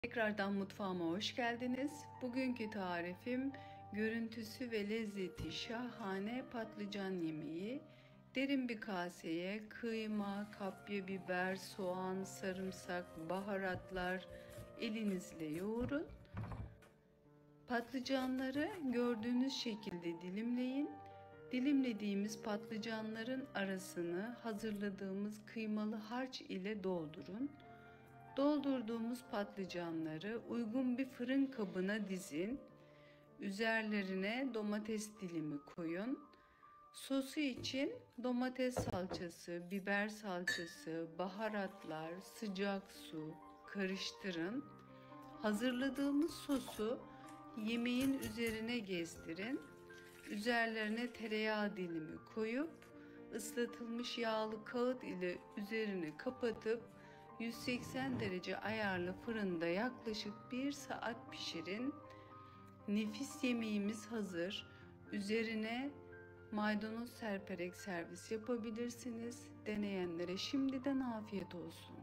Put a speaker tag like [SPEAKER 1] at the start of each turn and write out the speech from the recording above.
[SPEAKER 1] Tekrardan mutfağıma hoş geldiniz. Bugünkü tarifim görüntüsü ve lezzeti şahane patlıcan yemeği. Derin bir kaseye kıyma, kapya biber, soğan, sarımsak, baharatlar elinizle yoğurun. Patlıcanları gördüğünüz şekilde dilimleyin. Dilimlediğimiz patlıcanların arasını hazırladığımız kıymalı harç ile doldurun. Doldurduğumuz patlıcanları uygun bir fırın kabına dizin. Üzerlerine domates dilimi koyun. Sosu için domates salçası, biber salçası, baharatlar, sıcak su karıştırın. Hazırladığımız sosu yemeğin üzerine gezdirin. Üzerlerine tereyağı dilimi koyup ıslatılmış yağlı kağıt ile üzerini kapatıp 180 derece ayarlı fırında yaklaşık 1 saat pişirin. Nefis yemeğimiz hazır. Üzerine maydanoz serperek servis yapabilirsiniz. Deneyenlere şimdiden afiyet olsun.